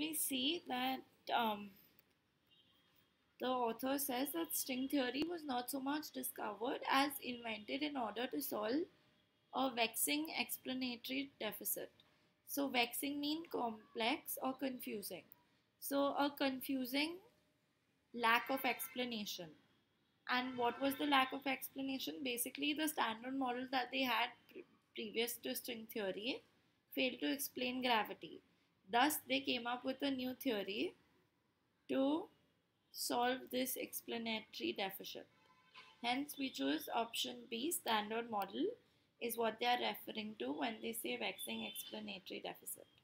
we see that um, the author says that string theory was not so much discovered as invented in order to solve a vexing explanatory deficit. So, vexing means complex or confusing. So, a confusing lack of explanation. And what was the lack of explanation? Basically, the standard models that they had previous to string theory failed to explain gravity. Thus, they came up with a new theory to solve this explanatory deficit. Hence, we choose option B, standard model, is what they are referring to when they say vexing explanatory deficit.